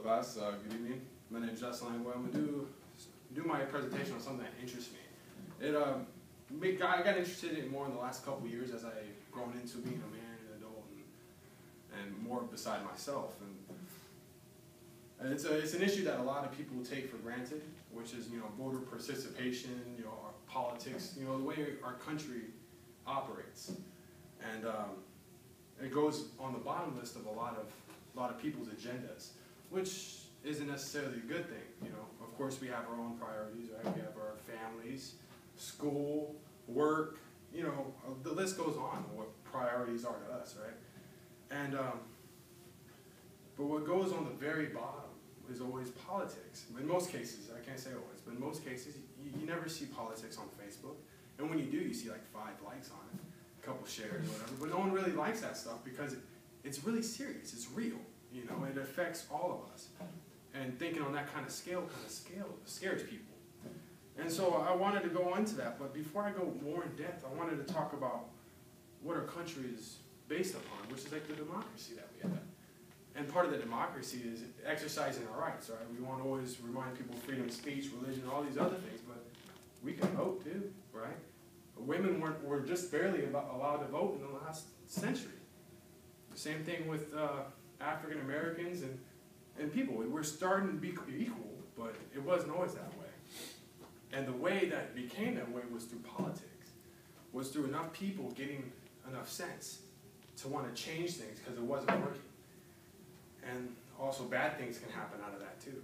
class. Good evening. My name is Justin Langway. I'm gonna do my presentation on something that interests me. I got interested in it more in the last couple of years as I've grown into being a man and adult and more beside myself. And it's an issue that a lot of people take for granted, which is voter participation, our politics, the way our country operates, and it goes on the bottom list of a lot of people's agendas, which isn't necessarily a good thing. Of course, we have our own priorities, right? We have our families, school, work. The list goes on. What priorities are to us, right? And but what goes on the very bottom is always politics. In most cases, I can't say always, but in most cases, you never see politics on Facebook. And when you do, you see like 5 likes on it, a couple shares or whatever. But no one really likes that stuff because it's really serious. It's real. It affects all of us. And thinking on that kind of scale scares people. And so I wanted to go into that. But before I go more in depth, I wanted to talk about what our country is based upon, which is like the democracy that we have. And part of the democracy is exercising our rights, right? We want to always remind people of freedom of speech, religion, all these other things, but we can vote too, right? Women were just barely allowed to vote in the last century. The same thing with African Americans and people. We're starting to be equal, but it wasn't always that way. And the way that became that way was through politics, was through enough people getting enough sense to want to change things because it wasn't working. And also bad things can happen out of that too,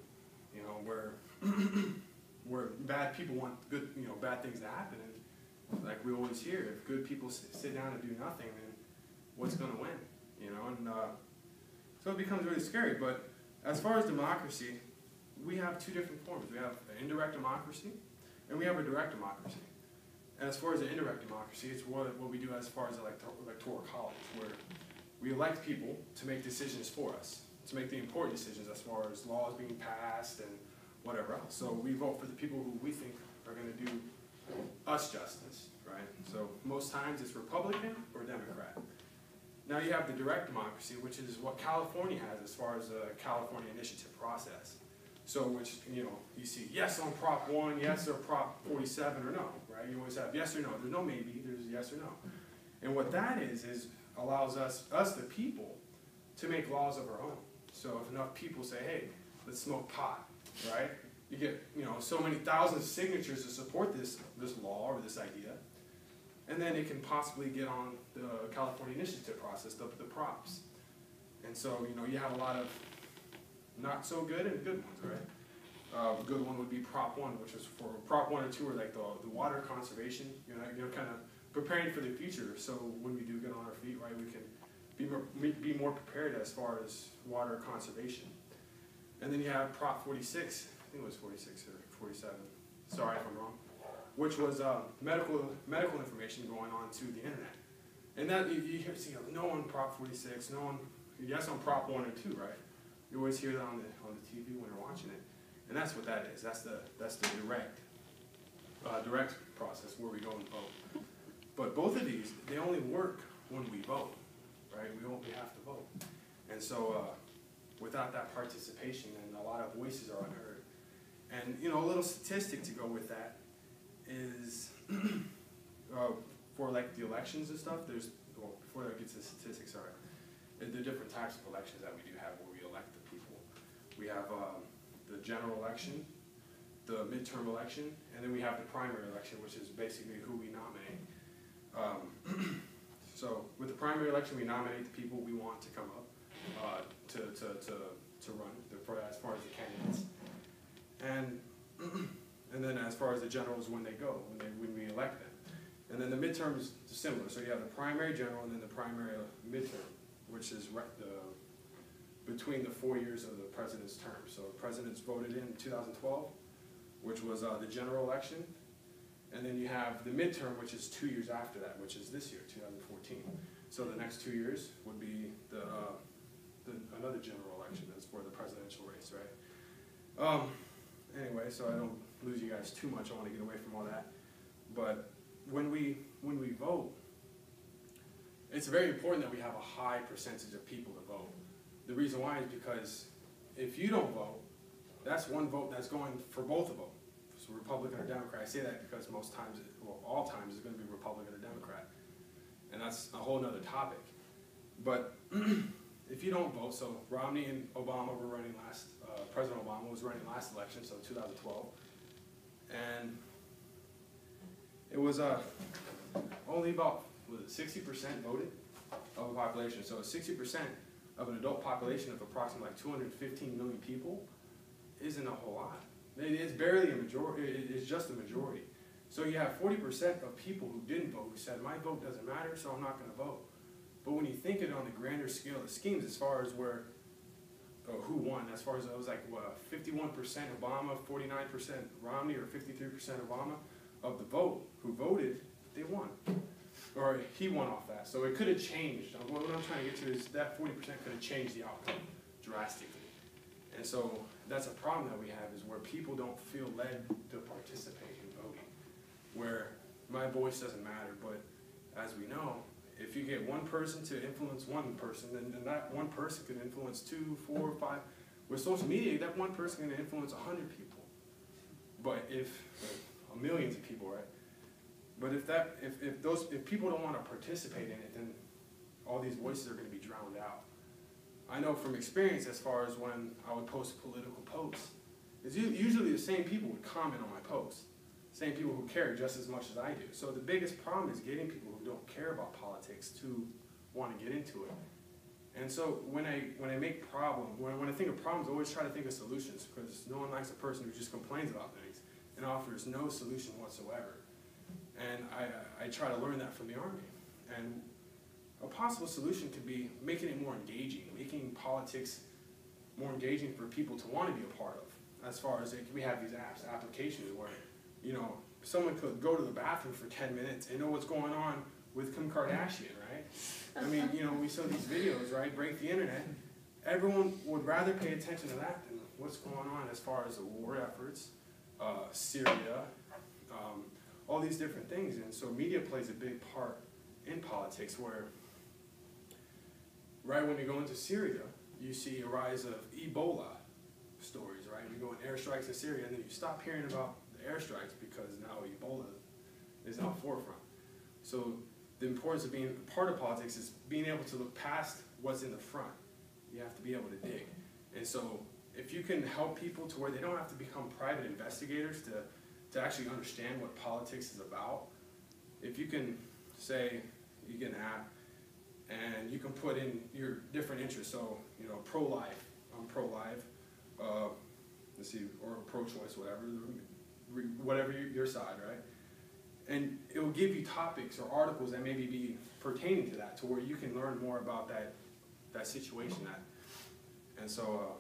where bad people want good, bad things to happen. And like we always hear, if good people sit down and do nothing, then what's going to win? And so it becomes really scary. But as far as democracy, we have 2 different forms. We have an indirect democracy, and we have a direct democracy. And as far as the indirect democracy, it's what we do as far as electoral college, where we elect people to make decisions for us, to make the important decisions as far as laws being passed and whatever else. So we vote for the people who we think are going to do us justice, right? So most times it's Republican or Democrat. Now you have the direct democracy, which is what California has as far as the California initiative process. So which, you see yes on Prop 1, yes or Prop 47 or no, right? You always have yes or no. There's no maybe, there's yes or no. And what that is allows us the people, to make laws of our own. So if enough people say, hey, let's smoke pot, right? You get, so many thousands of signatures to support this law or this idea. And then it can possibly get on the California initiative process, the props. And so, you have a lot of not so good and good ones, right? A good one would be Prop 1, which is for Prop 1 or 2 are like the water conservation, kind of preparing for the future. So when we do get on our feet, right, we can be more prepared as far as water conservation. And then you have Prop 46, I think it was 46 or 47, sorry if I'm wrong, which was medical information going on to the internet. And that you see no on Prop 46, no on yes on Prop 1 and 2, right? You always hear that on the TV when you're watching it, and that's what that is. That's the direct process where we go and vote. But both of these, they only work when we vote, right? We have to vote, and so without that participation, then a lot of voices are unheard. And a little statistic to go with that is for like the elections and stuff. Before I get to the statistics, there are different types of elections that we do have where we elect the people. We have the general election, the midterm election, and then we have the primary election, which is basically who we nominate. So with the primary election, we nominate the people we want to come up to run as far as the candidates, and then as far as the generals, when they go, when we elect them. And then the midterm is similar. So you have the primary general and then the primary midterm, which is between the 4 years of the president's term. So the president's voted in 2012, which was the general election. And then you have the midterm, which is 2 years after that, which is this year, 2014. So the next 2 years would be another general election as for the presidential race, right? Anyway, so I don't lose you guys too much. I want to get away from all that. But when we vote, it's very important that we have a high percentage of people to vote. The reason why is because if you don't vote, that's one vote that's going for both of them. So Republican or Democrat. I say that because most times, well, all times, it's going to be Republican or Democrat. And that's a whole nother topic. But if you don't vote, so Romney and Obama were running last, President Obama was running last election, so 2012. And it was only about, was it 60% voted of the population. So 60% of an adult population of approximately like 215 million people isn't a whole lot. It's barely a majority, it's just a majority. So you have 40% of people who didn't vote who said, my vote doesn't matter, so I'm not going to vote. But when you think it on the grander scale of schemes, as far as where, who won, as far as it was like, what, 51% Obama, 49% Romney, or 53% Obama of the vote who voted, they won. Or he won off that. So it could have changed. What I'm trying to get to is that 40% could have changed the outcome drastically. And so that's a problem that we have, is where people don't feel led to participate in voting, where my voice doesn't matter. But as we know, if you get one person to influence one person, then that one person can influence 2, 4, 5. With social media, that one person can influence 100 people. But if millions of people, right? But if people don't want to participate in it, then all these voices are going to be drowned out. I know from experience, as far as when I would post political posts, it's usually the same people would comment on my posts. Same people who care just as much as I do. So the biggest problem is getting people who don't care about politics to want to get into it. And so when I make problems, when I think of problems, I always try to think of solutions, because no one likes a person who just complains about things and offers no solution whatsoever. And I try to learn that from the Army. And a possible solution could be making it more engaging, making politics more engaging for people to want to be a part of. As far as we have these apps, applications where, you know, someone could go to the bathroom for 10 minutes and know what's going on with Kim Kardashian, right? I mean, you know, we saw these videos, right, break the internet. Everyone would rather pay attention to that than what's going on as far as the war efforts, Syria, all these different things. And so media plays a big part in politics, where right when you go into Syria, you see a rise of Ebola stories, right? You go in airstrikes in Syria, and then you stop hearing about the airstrikes because now Ebola is on the forefront. So the importance of being part of politics is being able to look past what's in the front. You have to be able to dig. And so if you can help people to where they don't have to become private investigators to actually understand what politics is about, if you can say, you get an app, and you can put in your different interests. So, you know, pro-life, I'm pro-life, let's see, or pro-choice, whatever your side, right? And it will give you topics or articles that maybe be pertaining to that, to where you can learn more about that situation. And so,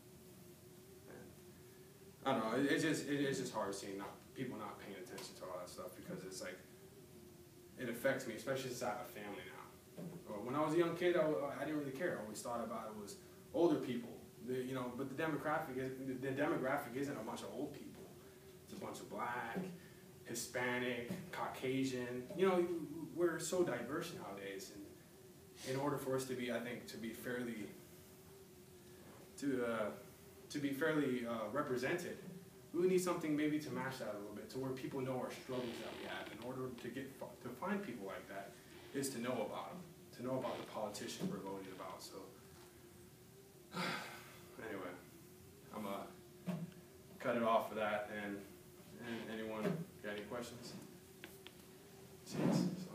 I don't know, it's just hard seeing people not paying attention to all that stuff, because it's like, it affects me, especially since I have a family now. When I was a young kid, I didn't really care. I always thought about it was older people, you know. But the demographic isn't a bunch of old people. It's a bunch of Black, Hispanic, Caucasian. You know, we're so diverse nowadays, and in order for us to be, I think, to be fairly represented, we would need something maybe to match that a little bit, to where people know our struggles that we have. In order to find people like that, is to know about them, to know about the politicians we're voting about. So anyway, I'm gonna cut it off for that. And anyone got any questions? Jeez,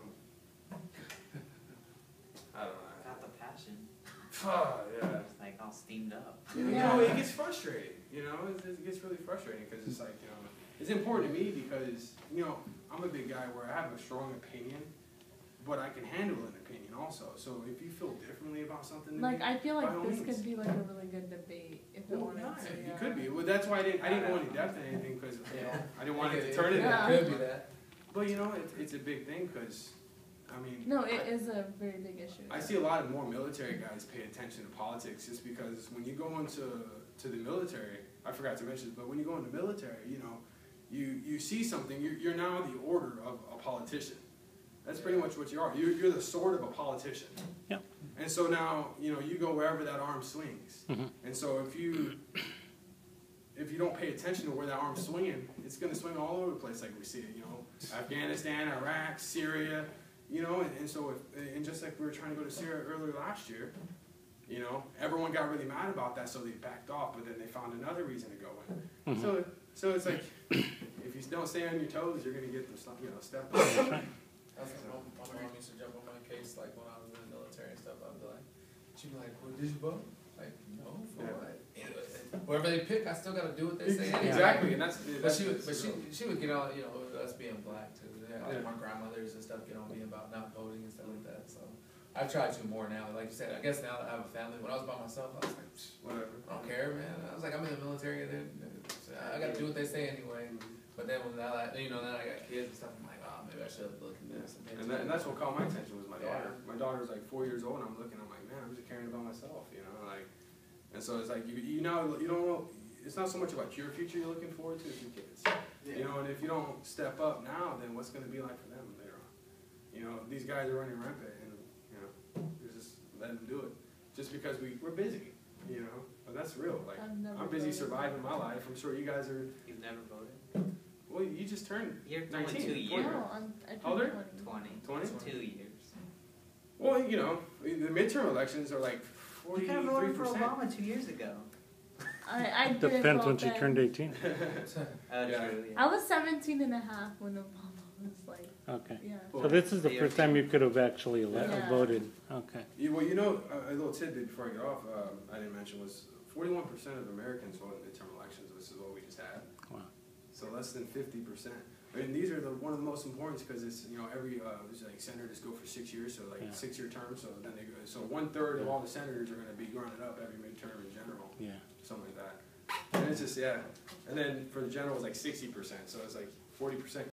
I don't know. Got the passion. Yeah. It's like all steamed up. You know, it gets frustrating. You know, it gets really frustrating, because it's like, you know, it's important to me because, you know, I'm a big guy where I have a strong opinion, but I can handle an opinion also. So if you feel differently about something, like, I feel like this means. Could be like a really good debate if it wanted to. It could be. Well, that's why I didn't go into depth in anything, because I didn't want it to turn into Yeah. that. Could be that. But you know, it's a big thing, because I mean. No, it is a very big issue. I see a lot of more military guys pay attention to politics, just because when you go into the military, I forgot to mention this, but when you go into the military, you know, you see something, you're now the order of a politician. That's pretty much what you are. You're the sword of a politician. Yeah. And so now, you know, you go wherever that arm swings. And so if you don't pay attention to where that arm's swinging, it's going to swing all over the place like we see it, you know. Afghanistan, Iraq, Syria, you know, and so and just like we were trying to go to Syria earlier last year, you know, everyone got really mad about that, so they backed off, but then they found another reason to go in. So it's like, if you don't stay on your toes, you're going to get them, you know, step up. That's like my mom used to jump on my case, like when I was in the military and stuff. I'd be like, she'd be like, well, did you vote? Like, no, for what? Wherever they pick, I still got to do what they say. Exactly, and that's But she would get on, you know, us being black too. Yeah, like my grandmothers and stuff get on me about not voting and stuff like that. So I've tried to more now. Like you said, I guess now that I have a family. When I was by myself, I was like, whatever. I don't care, man. I was like, I'm in the military, and then I got to do what they say anyway. But then when now I got kids and stuff, I'm like, oh, maybe I should look at this. And that's what caught my attention was my daughter. My daughter's like 4 years old, and I'm looking, I'm like, man, I'm just caring about myself, you know, like. And so it's like you know, you don't know. It's not so much about your future you're looking forward to, it's your kids. You know, and if you don't step up now, then what's going to be like for them later on? You know, these guys are running rampant, and you know, just let them do it. Just because we're busy, you know, but that's real. Like I'm busy surviving my life. I'm sure you guys are. You've never voted? Well, you just turned. You're 19. 2 years. No, How old are you? 20. 20? It's 2 years. Well, you know, the midterm elections are like 43%. You could have voted for Obama 2 years ago. I didn't Depends vote when she then. turned 18. Yeah. True, I was 17 and a half when Obama was like, Okay. yeah. So this is the first time you could have actually Yeah. voted. Okay. Well, you know, a little tidbit before I get off, I didn't mention was 41% of Americans vote in midterm elections. This is what we just had. Wow. So less than 50%. I mean, these are one of the most important because it's, you know, every like senators go for 6 years, so like 6-year terms. So then they go. So 1/3 of all the senators are going to be running up every midterm in general. Yeah. Something like that. And it's just and then for the general it's like 60%. So it's like 40%